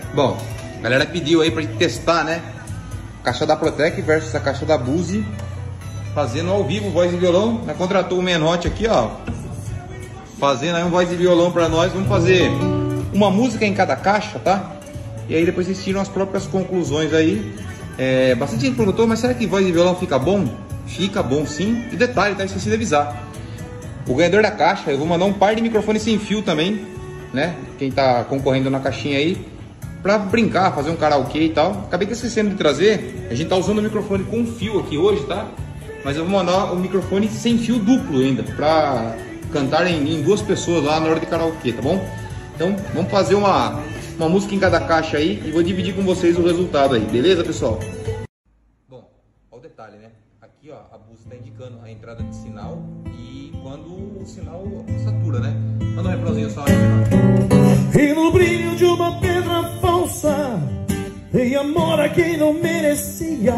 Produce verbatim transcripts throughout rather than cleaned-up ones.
Bom, a galera pediu aí pra gente testar, né? A caixa da Protec versus a caixa da Bose, fazendo ao vivo voz e violão. Né? Contratou o Menotti aqui, ó, fazendo aí um voz e violão pra nós. Vamos fazer uma música em cada caixa, tá? E aí depois vocês tiram as próprias conclusões aí. É, bastante gente perguntou, mas será que voz e violão fica bom? Fica bom sim. E detalhe, tá? Esqueci de avisar. O ganhador da caixa, eu vou mandar um par de microfones sem fio também, né? Quem tá concorrendo na caixinha aí, pra brincar, fazer um karaokê e tal. Acabei esquecendo de trazer. A gente tá usando o microfone com fio aqui hoje, tá? Mas eu vou mandar o microfone sem fio duplo ainda, pra cantar em, em duas pessoas lá na hora de karaokê, tá bom? Então vamos fazer uma, uma música em cada caixa aí e vou dividir com vocês o resultado aí, beleza, pessoal? Bom, olha o detalhe, né? Aqui, ó, a Bose está indicando a entrada de sinal e quando o sinal satura, né? Manda um refrãozinho só aí. E no brilho de uma pedra falsa dei amor a quem não merecia.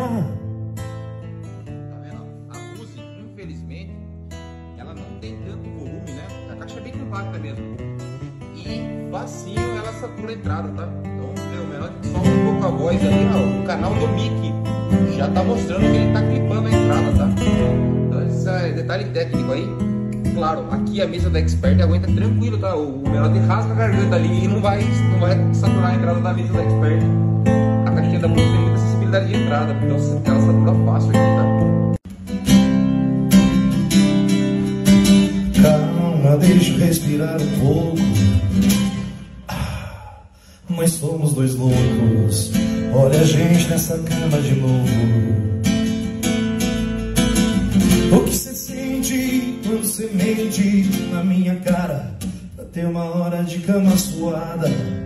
Tá vendo? A Bose, infelizmente, ela não tem tanto volume, né? A caixa é bem compacta mesmo. E facinho ela satura a entrada, tá? Então, meu, menor solta um pouco a voz ali, ó. O canal do mic já tá mostrando que ele tá clipando a entrada, tá? Então, esse é detalhe técnico aí. Claro, aqui a mesa da Expert aguenta tranquilo, tá? O menor rasga a garganta ali e não vai, não vai saturar a entrada da mesa da Expert. A caixinha da Bose tem muita acessibilidade de entrada, então ela satura fácil aqui, tá? Calma, deixa eu respirar um pouco. Ah, nós somos dois loucos. Olha a gente nessa cama de novo. O que você sente quando você mente na minha cara? Pra ter uma hora de cama suada.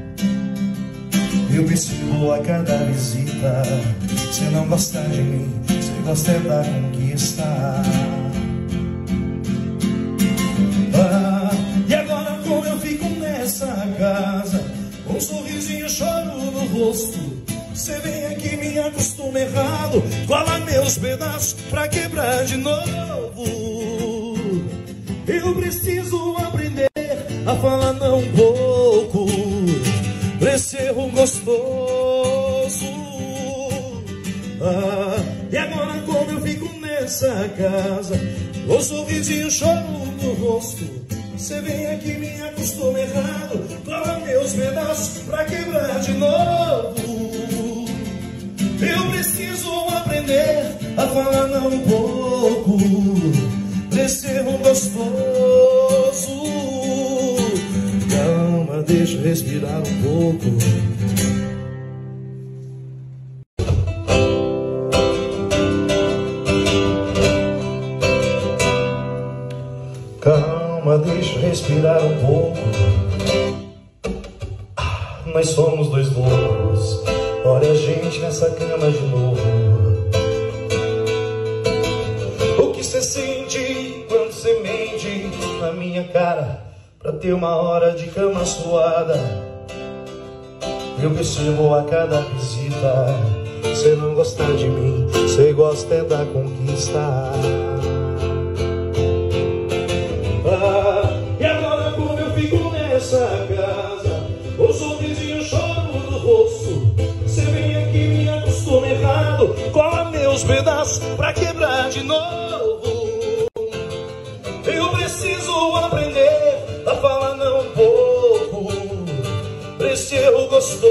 Eu percebo a cada visita. Você não gosta de mim, você gosta é da conquista. Ah, e agora como eu fico nessa casa, um sorrisinho choro no rosto. Você vem aqui, me acostuma errado, cola meus pedaços pra quebrar de novo. Eu preciso aprender a falar não um pouco pra esse erro gostoso. Ah, e agora como eu fico nessa casa, um sorrisinho choro no rosto. Você vem aqui, me acostuma errado, cola meus pedaços pra quebrar de novo. Eu preciso aprender a falar não um pouco desse erro gostoso. Calma, deixa eu respirar um pouco. Calma, deixa eu respirar um pouco. Ah, nós somos dois loucos. Olha a gente nessa cama de novo. O que você sente quando você mente na minha cara? Pra ter uma hora de cama suada. Eu percebo a cada visita. Você não gosta de mim, você gosta é da conquista. Ah, e agora como eu fico nessa casa, o sorrisinho choro no rosto. Você vem aqui, me acostuma errado, cola meus pedaços pra quebrar de novo. Eu preciso aprender a falar não um pouco pra esse erro gostoso.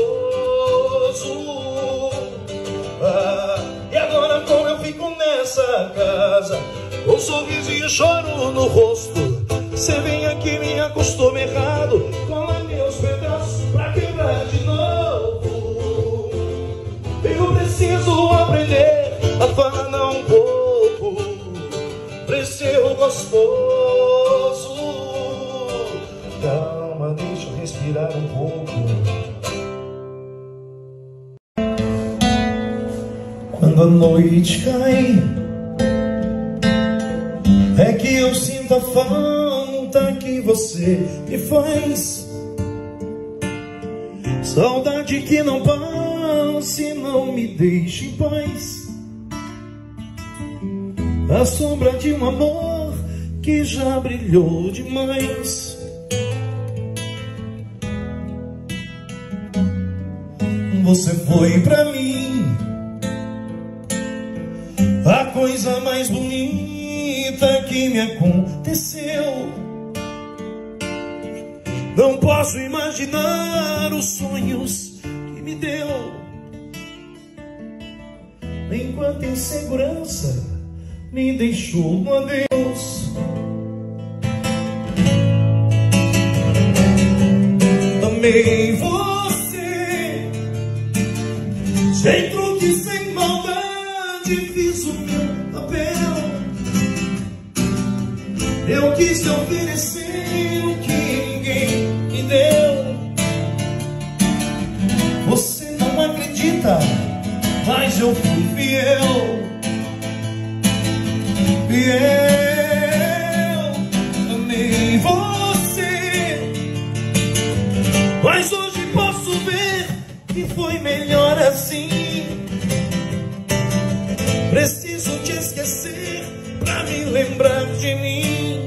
Ah, e agora como eu fico nessa casa, um sorrisinho choro no rosto. Você vem aqui, me acostuma errado, cola meus pedaços pra quebrar de novo. Eu preciso aprender a falar não um pouco pra esse erro gostoso. Calma, deixa eu respirar um pouco. Quando a noite cai, é que eu sinto a falta que você me faz. Saudade que não passe, não me deixe em paz. A sombra de um amor que já brilhou demais. Você foi pra mim a coisa mais bonita que me aconteceu. Não posso imaginar os sonhos que me deu. Enquanto insegurança me deixou no adeus. Amei você, sem truque, sem maldade, fiz o meu papel. Eu quis te oferecer o que ninguém me deu. Você não acredita, mas eu fui fiel. Fiel, amei você, mas hoje posso ver que foi melhor assim. Preciso te esquecer pra me lembrar de mim.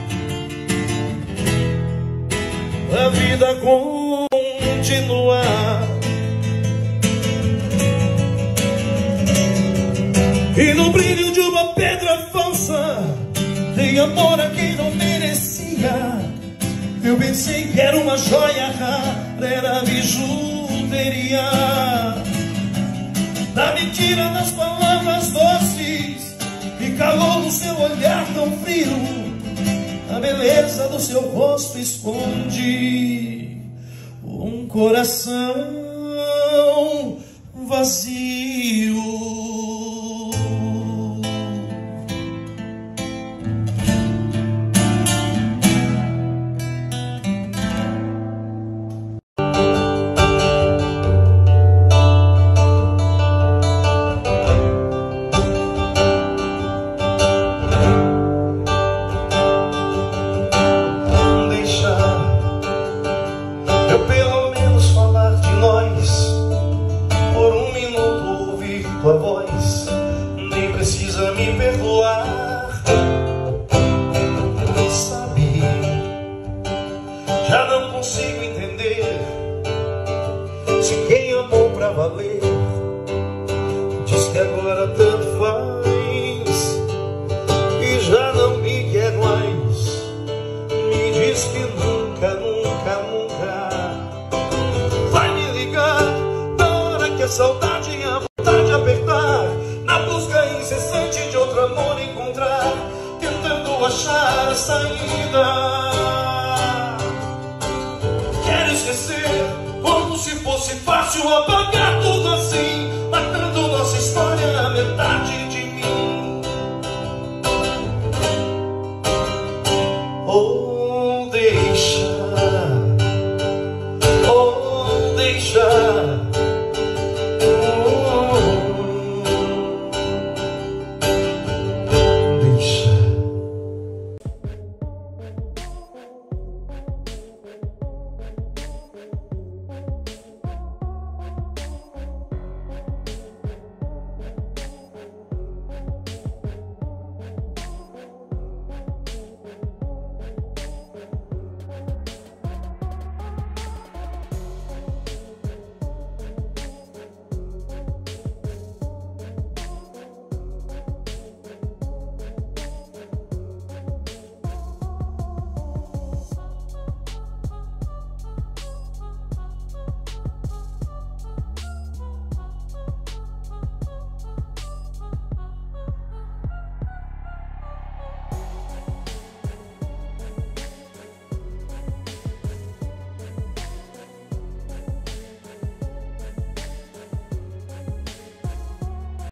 A vida continua. E no brilho de uma pedra falsa dei amor a quem não merecia. Eu pensei que era uma joia rara, era bijuteria. Na mentira das palavras doces e calor no seu olhar tão frio, a beleza do seu rosto esconde um coração vazio. Tua voz nem precisa me perdoar. Sabe, já não consigo entender se quem amou pra valer diz que agora tanto faz e já não me quer mais. Me diz que nunca, nunca, nunca vai me ligar na hora que a saudade e a vontade apertar, na busca incessante de outro amor encontrar, tentando achar a saída. Quero esquecer como se fosse fácil apagar tudo assim, matando nossa história na metade de mim. Ou deixa, ou deixa